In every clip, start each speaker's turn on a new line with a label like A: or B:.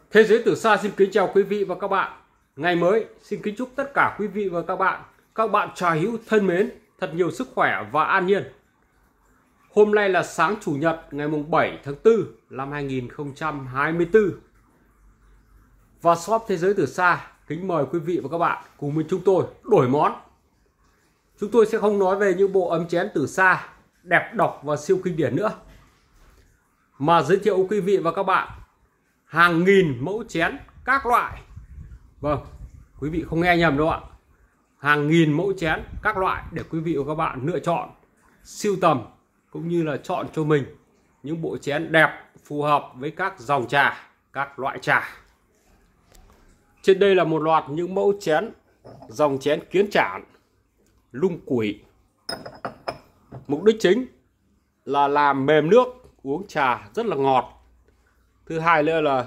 A: Thế giới từ xa xin kính chào quý vị và các bạn. Ngày mới xin kính chúc tất cả quý vị và các bạn trà hữu thân mến, thật nhiều sức khỏe và an nhiên. Hôm nay là sáng Chủ nhật ngày 7 tháng 4 năm 2024. Và shop Thế giới từ xa kính mời quý vị và các bạn cùng với chúng tôi đổi món. Chúng tôi sẽ không nói về những bộ ấm chén từ xa đẹp độc và siêu kinh điển nữa, mà giới thiệu quý vị và các bạn hàng nghìn mẫu chén các loại. Vâng, quý vị không nghe nhầm đâu ạ. Hàng nghìn mẫu chén các loại để quý vị và các bạn lựa chọn, sưu tầm cũng như là chọn cho mình những bộ chén đẹp phù hợp với các dòng trà, các loại trà. Trên đây là một loạt những mẫu chén dòng chén kiến chản, lung củi. Mục đích chính là làm mềm nước, uống trà rất là ngọt. Thứ hai nữa là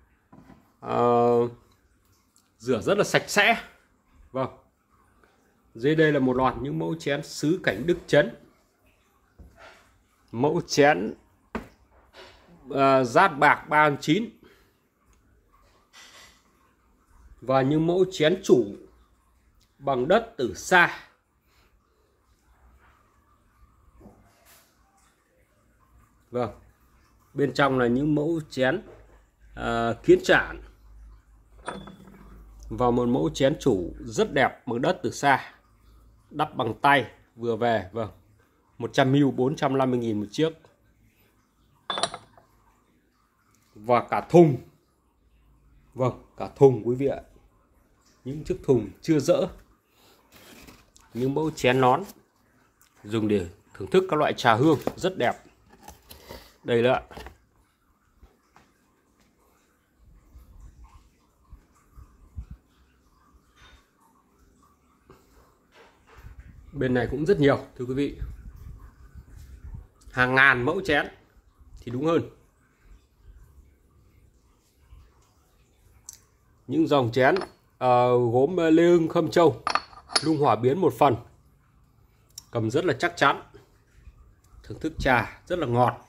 A: rửa rất là sạch sẽ. Vâng. Dưới đây là một loạt những mẫu chén sứ cảnh Đức Chấn. Mẫu chén dát bạc 39. Và những mẫu chén chủ bằng đất từ xa. Vâng. Bên trong là những mẫu chén kiến chản. Và một mẫu chén chủ rất đẹp bằng đất từ xa, đắp bằng tay vừa về. Vâng, 100ml 450.000 một chiếc. Và cả thùng. Vâng, cả thùng quý vị ạ. Những chiếc thùng chưa dỡ. Những mẫu chén nón dùng để thưởng thức các loại trà hương rất đẹp. Đây là bên này cũng rất nhiều thưa quý vị. Hàng ngàn mẫu chén thì đúng hơn. Những dòng chén gốm Lê Hưng Khâm Châu, lung hỏa biến một phần, cầm rất là chắc chắn, thưởng thức trà rất là ngọt.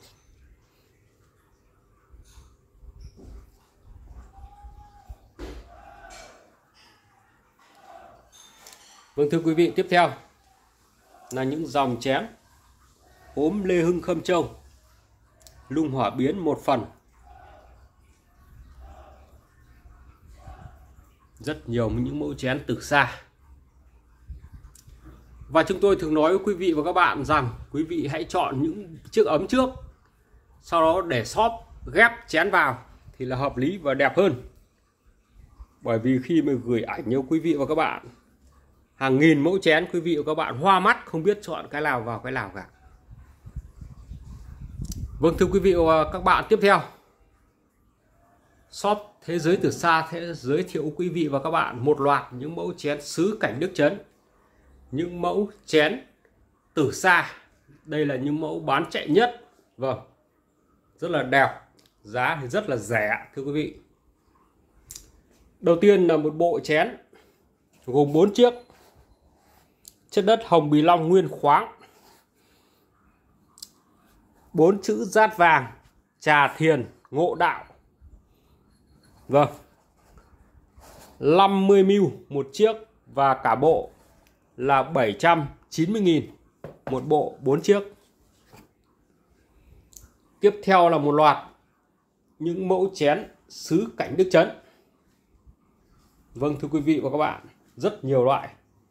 A: Vâng, thưa quý vị, tiếp theo là những dòng chén gốm Lê Hưng Khâm Châu, lung hỏa biến một phần. Rất nhiều những mẫu chén từ xa. Và chúng tôi thường nói với quý vị và các bạn rằng quý vị hãy chọn những chiếc ấm trước, sau đó để shop ghép chén vào thì là hợp lý và đẹp hơn. Bởi vì khi mà gửi ảnh cho quý vị và các bạn hàng nghìn mẫu chén, quý vị và các bạn hoa mắt không biết chọn cái nào vào cái nào cả. Vâng, thưa quý vị và các bạn, tiếp theo shop Thế giới từ xa sẽ giới thiệu quý vị và các bạn một loạt những mẫu chén sứ cảnh Đức Chấn, những mẫu chén từ xa. Đây là những mẫu bán chạy nhất. Vâng, rất là đẹp, giá thì rất là rẻ thưa quý vị. Đầu tiên là một bộ chén gồm 4 chiếc, chất đất hồng bì long nguyên khoáng, 4 chữ dát vàng, trà thiền ngộ đạo. Vâng, 50ml một chiếc và cả bộ là 790.000 một bộ 4 chiếc. Tiếp theo là một loạt những mẫu chén sứ cảnh Đức Chấn. Vâng, thưa quý vị và các bạn, rất nhiều loại.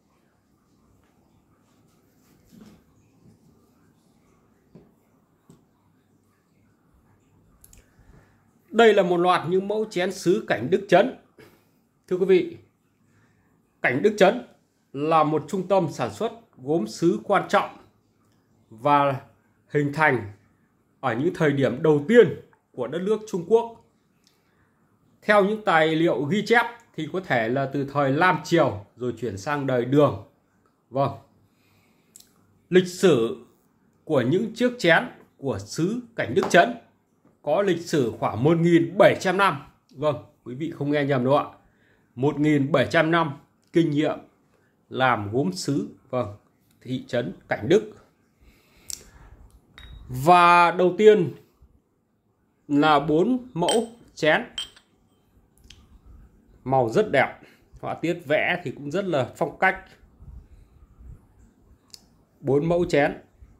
A: Đây là một loạt những mẫu chén sứ cảnh Đức Chấn. Thưa quý vị, cảnh Đức Chấn là một trung tâm sản xuất gốm sứ quan trọng và hình thành ở những thời điểm đầu tiên của đất nước Trung Quốc. Theo những tài liệu ghi chép thì có thể là từ thời Lam Triều rồi chuyển sang đời Đường. Vâng. Lịch sử của những chiếc chén của sứ cảnh Đức Chấn có lịch sử khoảng 1.700 năm. Vâng, quý vị không nghe nhầm đâu ạ. 1.700 năm kinh nghiệm làm gốm sứ. Vâng, thị trấn Cảnh Đức. Và đầu tiên là 4 mẫu chén Màu rất đẹp, họa tiết vẽ thì cũng rất là phong cách. 4 mẫu chén.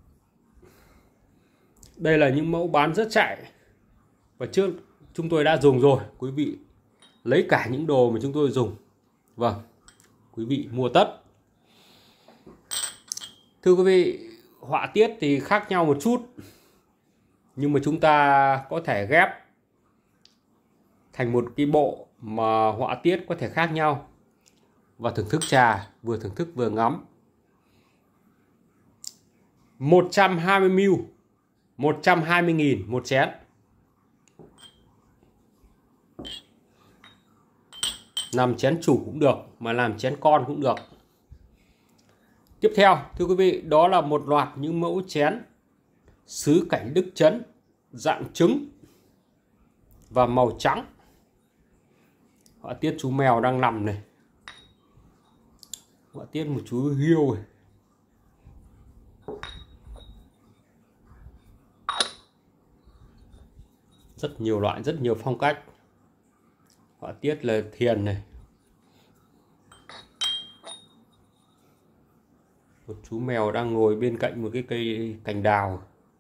A: Đây là những mẫu bán rất chạy và trước chúng tôi đã dùng rồi, quý vị lấy cả những đồ mà chúng tôi dùng. Vâng, quý vị mua tất. Thưa quý vị, họa tiết thì khác nhau một chút, nhưng mà chúng ta có thể ghép thành một cái bộ mà họa tiết có thể khác nhau và thưởng thức trà, vừa thưởng thức vừa ngắm. 120ml, 120.000 một chén. Làm chén chủ cũng được, mà làm chén con cũng được. Tiếp theo, thưa quý vị, đó là một loạt những mẫu chén sứ cảnh Đức Chấn dạng trứng và màu trắng. Họa tiết chú mèo đang nằm này, họa tiết một chú hiêu này. Rất nhiều loại, rất nhiều phong cách. Họa tiết là thiền này, một chú mèo đang ngồi bên cạnh một cái cây cành đào.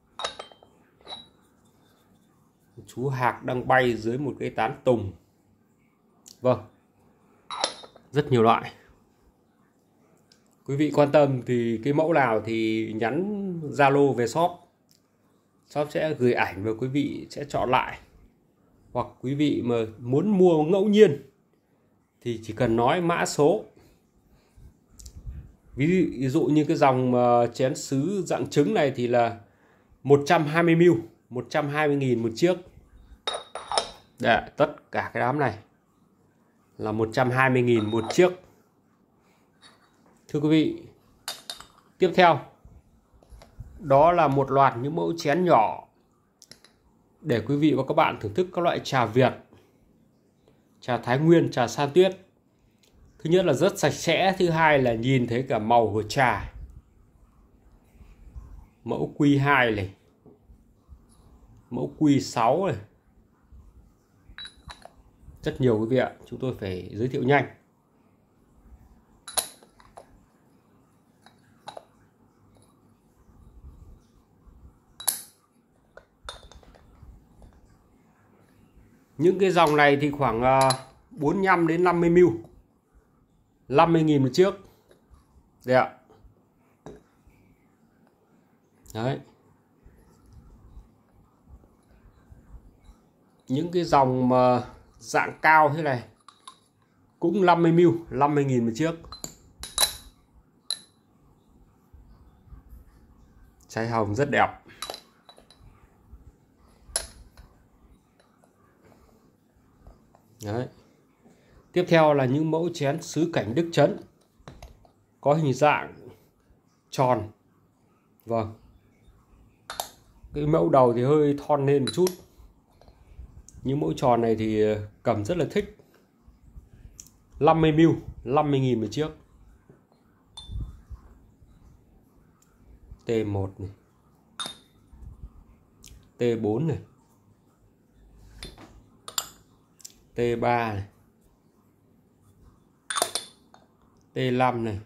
A: Một chú hạc đang bay dưới một cái tán tùng. Vâng, rất nhiều loại. Quý vị quan tâm thì cái mẫu nào thì nhắn Zalo về shop. Shop sẽ gửi ảnh và quý vị sẽ chọn lại. Hoặc quý vị mà muốn mua ngẫu nhiên thì chỉ cần nói mã số. Ví dụ như cái dòng chén sứ dạng trứng này thì là 120ml, 120.000 một chiếc. Đấy, tất cả cái đám này là 120.000 một chiếc. Thưa quý vị, tiếp theo đó là một loạt những mẫu chén nhỏ để quý vị và các bạn thưởng thức các loại trà Việt, trà Thái Nguyên, trà San Tuyết. Thứ nhất là rất sạch sẽ, thứ hai là nhìn thấy cả màu của trà. Mẫu Q2 này, mẫu Q6 này. Rất nhiều quý vị ạ, chúng tôi phải giới thiệu nhanh. Những cái dòng này thì khoảng 45 đến 50ml, 50.000 một chiếc. Đây ạ. Đấy. Những cái dòng mà dạng cao thế này cũng 50ml, 50.000 một chiếc. Chai hồng rất đẹp. Đấy. Tiếp theo là những mẫu chén sứ cảnh Đức Chấn có hình dạng tròn. Vâng, cái mẫu đầu thì hơi thon lên một chút. Những mẫu tròn này thì cầm rất là thích. 50ml, 50.000 một chiếc. T1 này, T4 này, T3 này, T5 này.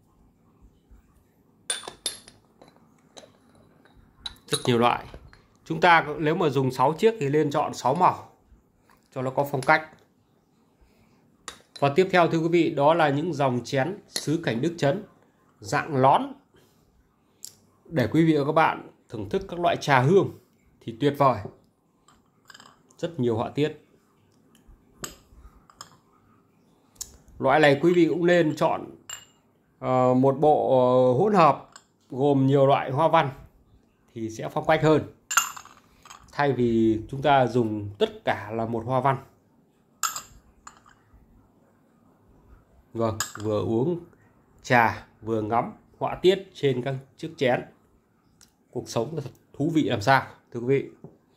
A: Rất nhiều loại. Chúng ta nếu mà dùng 6 chiếc thì nên chọn 6 màu cho nó có phong cách. Và tiếp theo thưa quý vị, đó là những dòng chén sứ cảnh Đức Chấn dạng lón để quý vị và các bạn thưởng thức các loại trà hương thì tuyệt vời. Rất nhiều họa tiết. Loại này quý vị cũng nên chọn một bộ hỗn hợp gồm nhiều loại hoa văn thì sẽ phong cách hơn, thay vì chúng ta dùng tất cả là một hoa văn. Vâng, vừa uống trà vừa ngắm họa tiết trên các chiếc chén. Cuộc sống thật thú vị làm sao, thưa quý vị.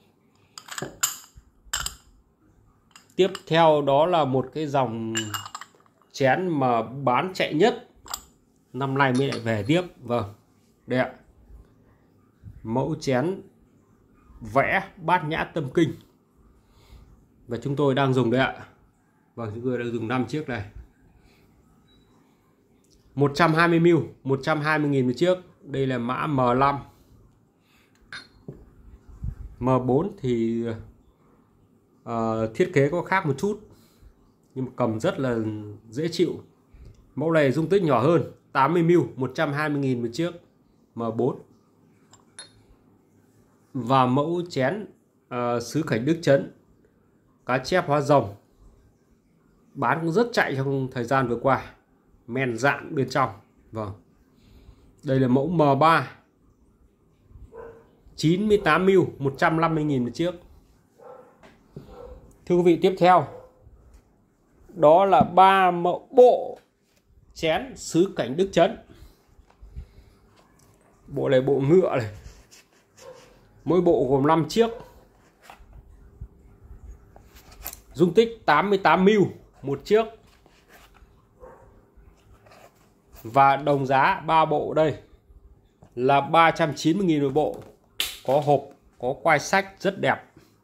A: Tiếp theo đó là một cái dòng chén mà bán chạy nhất, năm nay mới lại về tiếp. Vâng, đây ạ. Mẫu chén vẽ Bát Nhã Tâm Kinh và chúng tôi đang dùng đây ạ. Vâng, chúng tôi đã dùng 5 chiếc này. 120ml, 120.000 một chiếc. Đây là mã M5. M4 thì thiết kế có khác một chút, nhưng mà cầm rất là dễ chịu. Mẫu này dung tích nhỏ hơn, 80ml, 120.000 một chiếc, M4. Và mẫu chén sứ Cảnh Đức Trấn cá chép hóa rồng, bán cũng rất chạy trong thời gian vừa qua, men dạn bên trong. Vâng, đây là mẫu M3, 98ml, 150.000 một chiếc. Thưa quý vị, tiếp theo đó là 3 mẫu bộ chén sứ Cảnh Đức Trấn. Bộ này bộ ngựa này, mỗi bộ gồm 5 chiếc, dung tích 88ml một chiếc. Và đồng giá 3 bộ đây là 390.000 một bộ. Có hộp, có quai sách rất đẹp.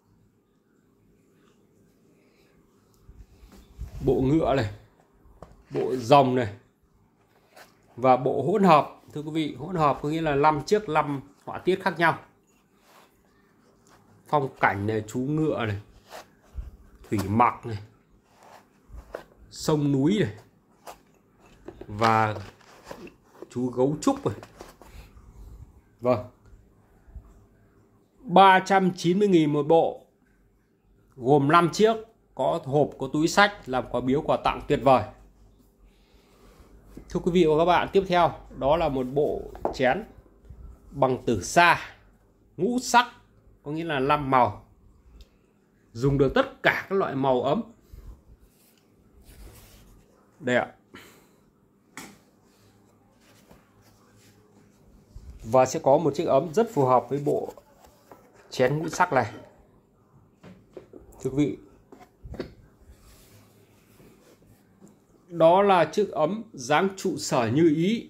A: Bộ ngựa này, bộ rồng này, và bộ hỗn hợp. Thưa quý vị, hỗn hợp có nghĩa là 5 chiếc 5 họa tiết khác nhau. Phong cảnh này, chú ngựa này, thủy mặc này, sông núi này, và chú gấu trúc này. Vâng, 390.000 một bộ, gồm 5 chiếc, có hộp, có túi sách, làm quà biếu quà tặng tuyệt vời. Thưa quý vị và các bạn, tiếp theo đó là một bộ chén bằng tử sa, ngũ sắc, có nghĩa là 5 màu, dùng được tất cả các loại màu ấm. Đây ạ. Và sẽ có một chiếc ấm rất phù hợp với bộ chén ngũ sắc này. Thưa quý vị, đó là chiếc ấm dáng trụ sở như ý.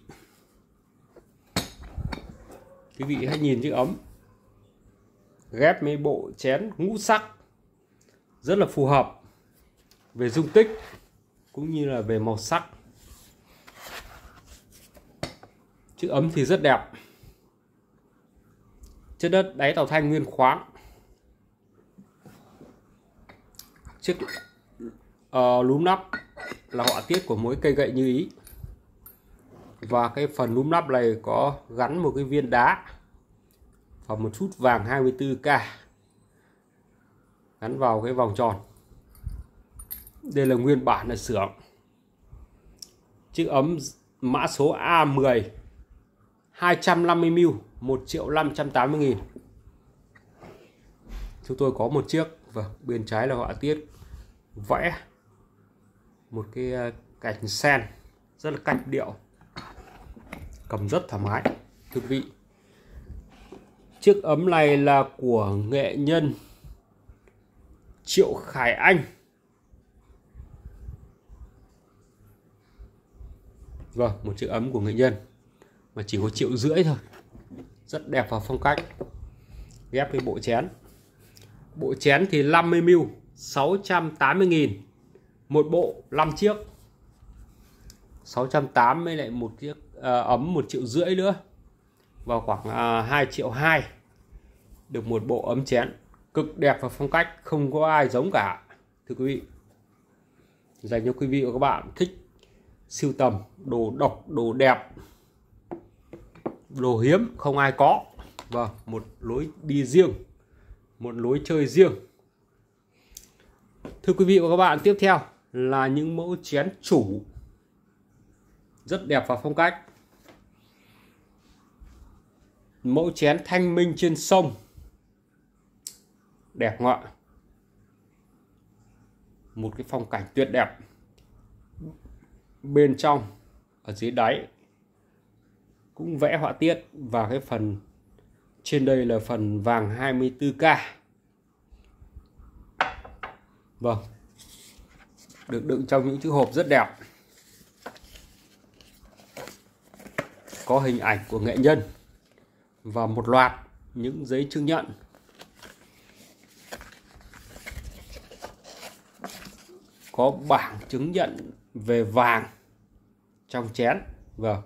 A: Quý vị hãy nhìn chiếc ấm ghép với bộ chén ngũ sắc, rất là phù hợp về dung tích cũng như là về màu sắc. Chiếc ấm thì rất đẹp, chất đất đáy tàu thanh nguyên khoáng. Chiếc núm nắp là họa tiết của mỗi cây gậy như ý. Và cái phần núm nắp này có gắn một cái viên đá và một chút vàng 24K gắn vào cái vòng tròn. Đây là nguyên bản ở xưởng. Chiếc ấm mã số A10, 250ml, 1.580.000. Chúng tôi có một chiếc. Vâng, bên trái là họa tiết vẽ một cái cành sen rất là cách điệu, cầm rất thoải mái. Thưa quý vị, chiếc ấm này là của nghệ nhân Triệu Khải Anh. Vâng, một chiếc ấm của nghệ nhân mà chỉ có 1,5 triệu thôi, rất đẹp và phong cách, ghép với bộ chén. Bộ chén thì 50ml, 680.000 một bộ, 5 chiếc, 680 với lại một chiếc ấm 1,5 triệu nữa, vào khoảng 2,2 triệu được một bộ ấm chén, cực đẹp và phong cách, không có ai giống cả. Thưa quý vị, dành cho quý vị và các bạn thích sưu tầm đồ độc, đồ đẹp, đồ hiếm không ai có. Vâng, một lối đi riêng, một lối chơi riêng. Thưa quý vị và các bạn, tiếp theo là những mẫu chén chủ rất đẹp và phong cách. Mẫu chén thanh minh trên sông, đẹp không ạ? Một cái phong cảnh tuyệt đẹp. Bên trong, ở dưới đáy cũng vẽ họa tiết, và cái phần trên đây là phần vàng 24K. Vâng, được đựng trong những chiếc hộp rất đẹp, có hình ảnh của nghệ nhân và một loạt những giấy chứng nhận. có bảng chứng nhận về vàng trong chén. Vâng,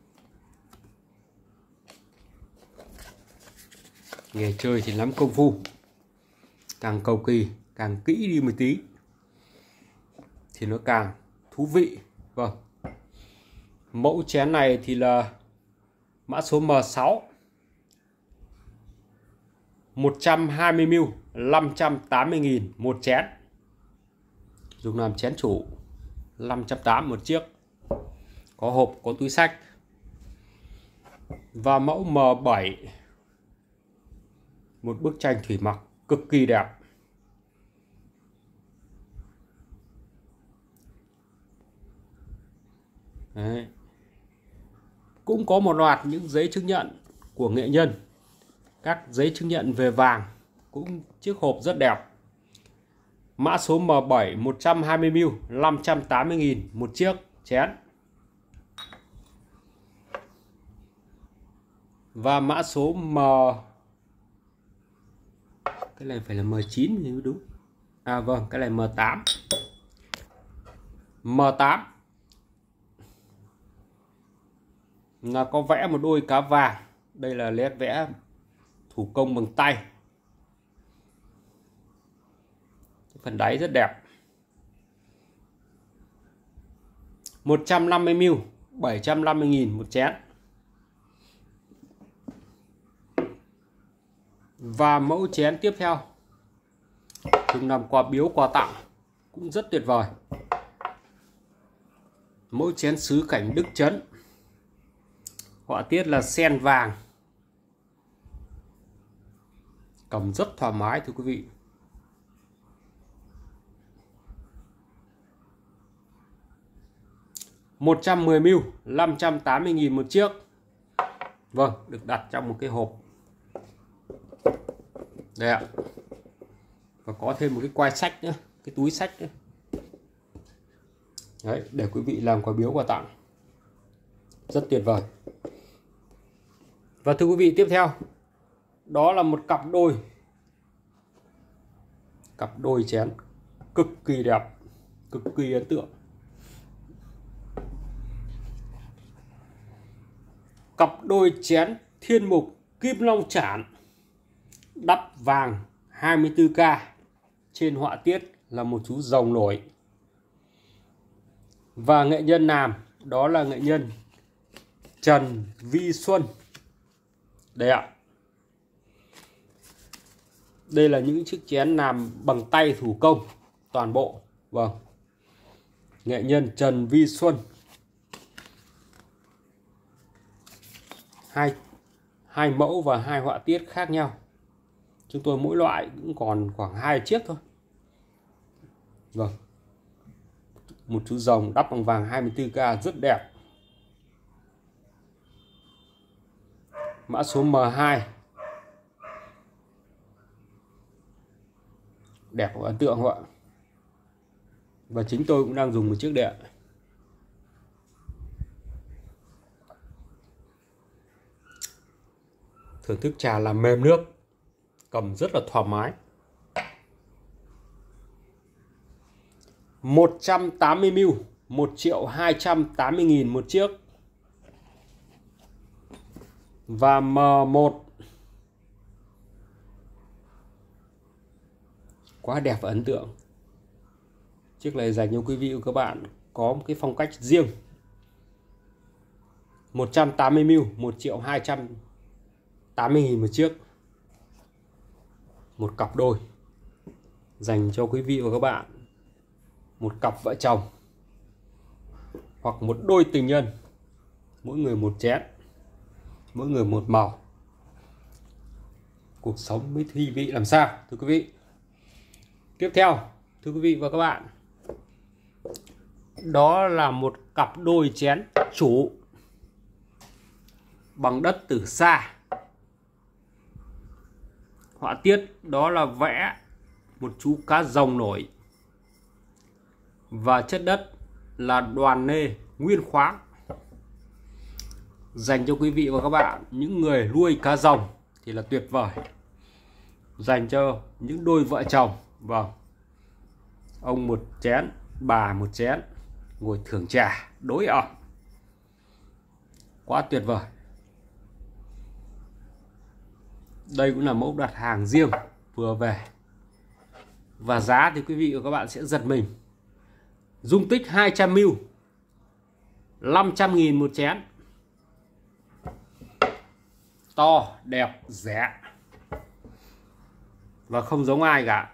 A: nghề chơi thì lắm công phu, càng cầu kỳ càng kỹ đi một tí thì nó càng thú vị. Vâng, mẫu chén này thì là mã số M6, 120ml, 580.000 một chén, dùng làm chén chủ, 580 một chiếc, có hộp, có túi xách. Và mẫu M7, một bức tranh thủy mặc cực kỳ đẹp. Đấy. Cũng có một loạt những giấy chứng nhận của nghệ nhân, các giấy chứng nhận về vàng, cũng chiếc hộp rất đẹp. Mã số M7, 120ml, 580.000 một chiếc chén. Và mã số cái này phải là M9 thì đúng. À vâng, cái này M8. M8 là có vẽ một đôi cá vàng. Đây là nét vẽ thủ công bằng tay. Phần đáy rất đẹp. 150ml, 750.000 một chén. Và mẫu chén tiếp theo, dùng làm quà biếu, quà tặng, cũng rất tuyệt vời. Mẫu chén sứ cảnh Đức Chấn, họa tiết là sen vàng, cầm rất thoải mái thưa quý vị. $110ml, 580.000 một chiếc. Vâng, được đặt trong một cái hộp. Đây ạ. Và có thêm một cái quai sách nữa, cái túi sách nữa. Đấy, để quý vị làm quà biếu, quà tặng. Rất tuyệt vời. Và thưa quý vị, tiếp theo đó là một cặp đôi. Cặp đôi chén cực kỳ đẹp, cực kỳ ấn tượng. Cặp đôi chén Thiên Mục Kim Long Chản, đắp vàng 24K. Trên họa tiết là một chú rồng nổi. Và nghệ nhân làm đó là nghệ nhân Trần Vi Xuân. Đây ạ. Đây là những chiếc chén làm bằng tay thủ công toàn bộ. Vâng, nghệ nhân Trần Vi Xuân. Hai mẫu và hai họa tiết khác nhau. Chúng tôi mỗi loại cũng còn khoảng 2 chiếc thôi. Vâng, một chú rồng đắp bằng vàng 24K rất đẹp. Mã số M2, đẹp và ấn tượng không ạ? Và chính tôi cũng đang dùng một chiếc đệm. Thưởng thức trà làm mềm nước, cầm rất là thoải mái. 180ml, 1.280.000 một chiếc. Và M1, quá đẹp và ấn tượng. Chiếc này dành cho quý vị và các bạn có một cái phong cách riêng. 180ml, 1.280.000 một chiếc. Một cặp đôi dành cho quý vị và các bạn, một cặp vợ chồng hoặc một đôi tình nhân, mỗi người một chén, mỗi người một màu. Cuộc sống mới thi vị làm sao thưa quý vị. Tiếp theo thưa quý vị và các bạn, đó là một cặp đôi chén chủ bằng đất từ xa. Họa tiết đó là vẽ một chú cá rồng nổi. Và chất đất là đoàn nê nguyên khoáng. Dành cho quý vị và các bạn, những người nuôi cá rồng thì là tuyệt vời. Dành cho những đôi vợ chồng, vâng, ông một chén, bà một chén, ngồi thưởng trà đối ẩm, quá tuyệt vời. Đây cũng là mẫu đặt hàng riêng vừa về, và giá thì quý vị và các bạn sẽ giật mình. Dung tích 200ml, 500.000 một chén, to, đẹp, rẻ và không giống ai cả.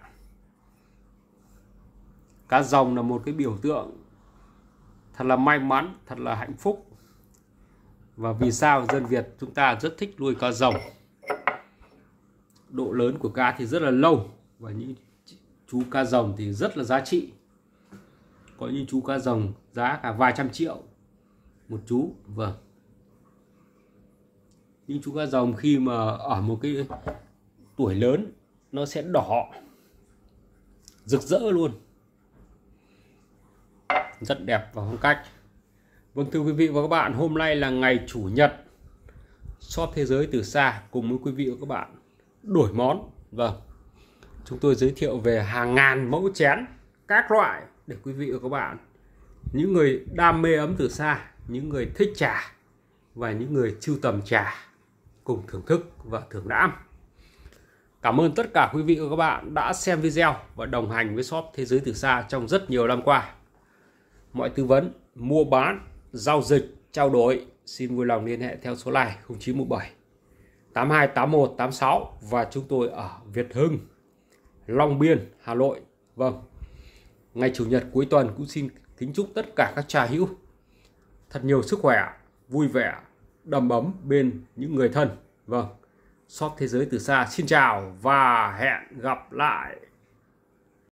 A: Cá rồng là một cái biểu tượng thật là may mắn, thật là hạnh phúc. Và vì sao dân Việt chúng ta rất thích nuôi cá rồng. Độ lớn của cá thì rất là lâu, và những chú cá rồng thì rất là giá trị. Có những chú cá rồng giá cả vài trăm triệu một chú. Vâng, những chú cá rồng khi mà ở một cái tuổi lớn nó sẽ đỏ rực rỡ luôn, rất đẹp và phong cách. Vâng, thưa quý vị và các bạn, hôm nay là ngày Chủ nhật, shop Thế giới từ xa cùng với quý vị và các bạn đổi món. Vâng, chúng tôi giới thiệu về hàng ngàn mẫu chén các loại để quý vị và các bạn, những người đam mê ấm từ xa, những người thích trà và những người sưu tầm trà cùng thưởng thức và thưởng lãm. Cảm ơn tất cả quý vị và các bạn đã xem video và đồng hành với shop Thế giới từ xa trong rất nhiều năm qua. Mọi tư vấn, mua bán, giao dịch, trao đổi xin vui lòng liên hệ theo số này 0917 8281 86 và chúng tôi ở Việt Hưng, Long Biên, Hà Nội. Vâng, ngày Chủ nhật cuối tuần cũng xin kính chúc tất cả các trà hữu thật nhiều sức khỏe, vui vẻ, đầm ấm bên những người thân. Vâng, shop Thế giới từ xa xin chào và hẹn gặp lại.